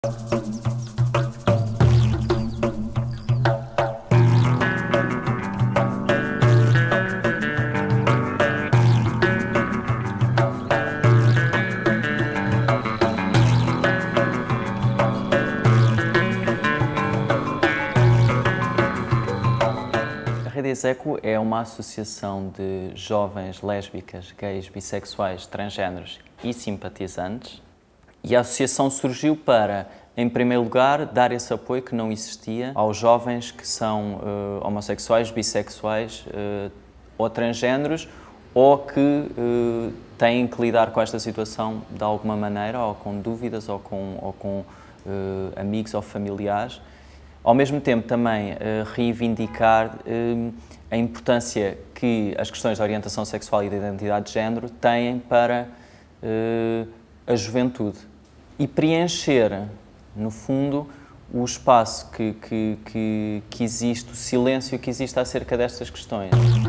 A Rede Execo é uma associação de jovens lésbicas, gays, bissexuais, transgêneros e simpatizantes, e a associação surgiu para, em primeiro lugar, dar esse apoio que não existia aos jovens que são homossexuais, bissexuais ou transgêneros, ou que têm que lidar com esta situação de alguma maneira, ou com dúvidas, ou com amigos ou familiares. Ao mesmo tempo, também reivindicar a importância que as questões da orientação sexual e da identidade de género têm para a juventude e preencher, no fundo, o espaço que existe, o silêncio que existe acerca destas questões.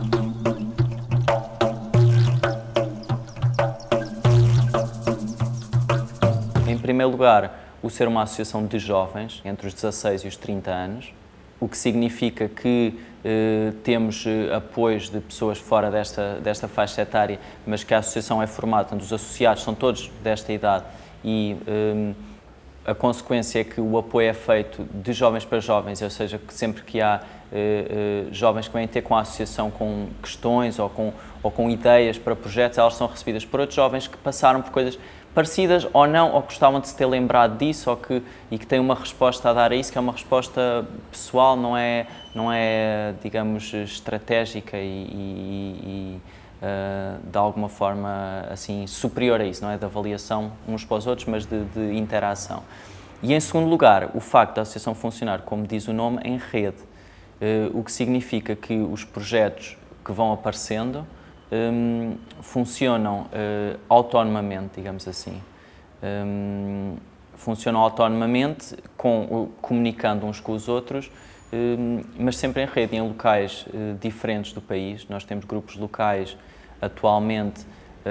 Em primeiro lugar, o ser uma associação de jovens, entre os 16 e os 30 anos, o que significa que temos apoios de pessoas fora desta faixa etária, mas que a associação é formada, portanto, os associados são todos desta idade e a consequência é que o apoio é feito de jovens para jovens, ou seja, que sempre que há jovens que vêm ter com a associação com questões ou com ideias para projetos, elas são recebidas por outros jovens que passaram por coisas parecidas ou não, ou gostavam de se ter lembrado disso, e que têm uma resposta a dar a isso, que é uma resposta pessoal, não é digamos, estratégica e de alguma forma assim superior a isso, não é de avaliação uns para os outros, mas de interação. E em segundo lugar, o facto da associação funcionar, como diz o nome, em rede, o que significa que os projetos que vão aparecendo funcionam autonomamente, digamos assim. Funcionam autonomamente, comunicando uns com os outros, mas sempre em rede, em locais diferentes do país. Nós temos grupos locais, atualmente,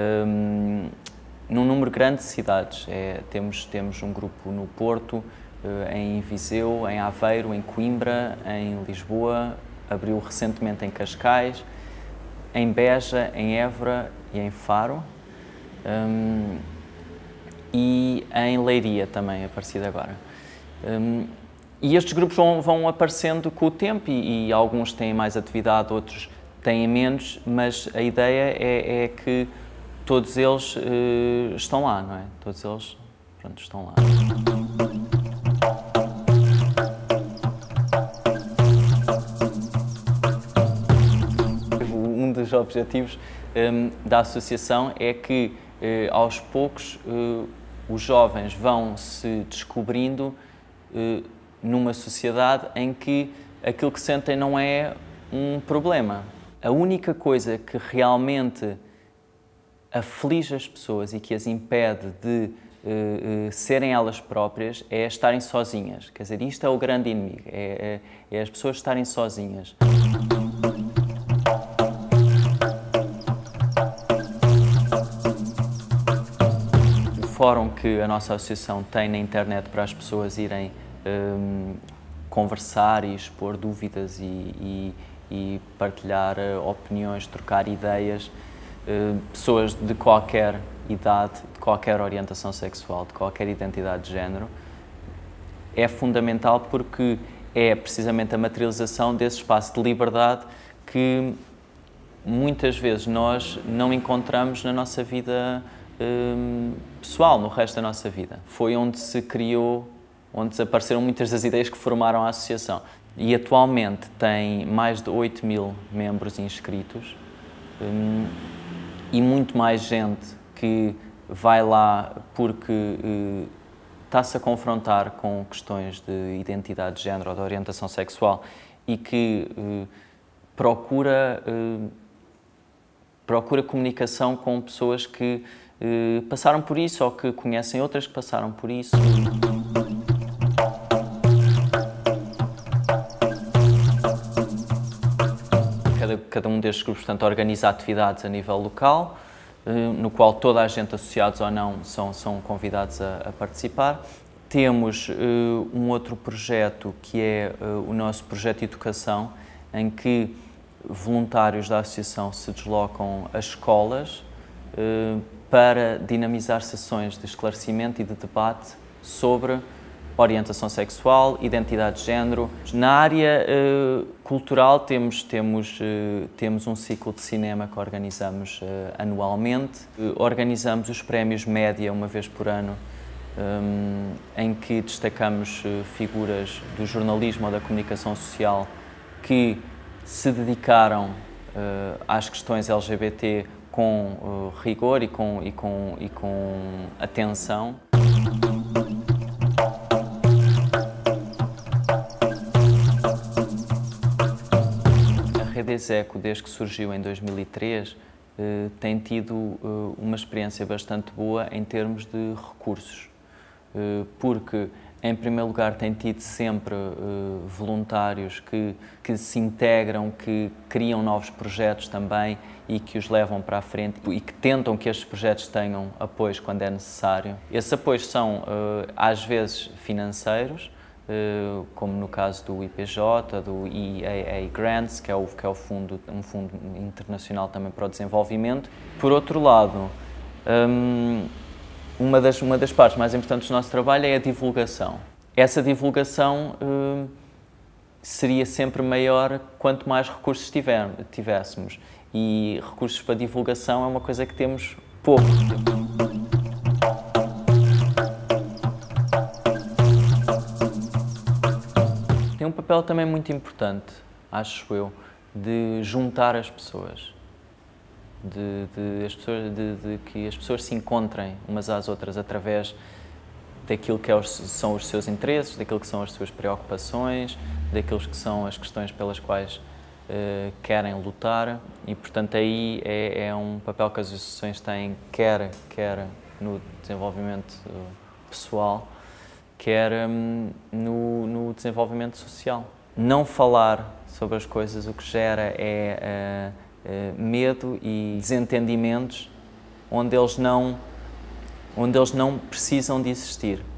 num número grande de cidades. Temos um grupo no Porto, em Viseu, em Aveiro, em Coimbra, em Lisboa, abriu recentemente em Cascais, em Beja, em Évora e em Faro, e em Leiria também, aparecido agora. E estes grupos vão aparecendo com o tempo e alguns têm mais atividade, outros têm menos, mas a ideia é que todos eles estão lá, não é? Todos eles, pronto, estão lá. Um dos objetivos da associação é que, aos poucos, os jovens vão se descobrindo numa sociedade em que aquilo que sentem não é um problema. A única coisa que realmente aflige as pessoas e que as impede de serem elas próprias é estarem sozinhas. Quer dizer, isto é o grande inimigo, é as pessoas estarem sozinhas. O fórum que a nossa associação tem na internet para as pessoas irem conversar e expor dúvidas e partilhar opiniões, trocar ideias, pessoas de qualquer idade, de qualquer orientação sexual, de qualquer identidade de género, é fundamental porque é precisamente a materialização desse espaço de liberdade que muitas vezes nós não encontramos na nossa vida pessoal, no resto da nossa vida. Foi onde se criou, onde desapareceram muitas das ideias que formaram a associação. E atualmente tem mais de 8.000 membros inscritos e muito mais gente que vai lá porque está-se a confrontar com questões de identidade de género ou de orientação sexual e que procura comunicação com pessoas que passaram por isso ou que conhecem outras que passaram por isso. Cada um destes grupos, portanto, organiza atividades a nível local, no qual toda a gente, associados ou não, são convidados a participar. Temos um outro projeto que é o nosso projeto de educação, em que voluntários da associação se deslocam às escolas para dinamizar sessões de esclarecimento e de debate sobre orientação sexual, identidade de género. Na área cultural temos um ciclo de cinema que organizamos anualmente. Organizamos os prémios Média uma vez por ano, em que destacamos figuras do jornalismo ou da comunicação social que se dedicaram às questões LGBT com rigor e com atenção. A Rede Execo, desde que surgiu em 2003, tem tido uma experiência bastante boa em termos de recursos, porque, em primeiro lugar, tem tido sempre voluntários que se integram, que criam novos projetos também e que os levam para a frente e que tentam que estes projetos tenham apoios quando é necessário. Esses apoios são, às vezes, financeiros, como no caso do IPJ, do EAA Grants, que é um fundo internacional também para o desenvolvimento. Por outro lado, uma das partes mais importantes do nosso trabalho é a divulgação. Essa divulgação seria sempre maior quanto mais recursos tivéssemos. E recursos para divulgação é uma coisa que temos pouco. Tem um papel também muito importante, acho eu, de juntar as pessoas. De que as pessoas se encontrem umas às outras através daquilo que são os seus interesses, daquilo que são as suas preocupações, daquilo que são as questões pelas quais querem lutar, e portanto aí é um papel que as associações têm, quer no desenvolvimento pessoal, quer no desenvolvimento social. Não falar sobre as coisas o que gera é medo e desentendimentos onde eles não precisam de existir.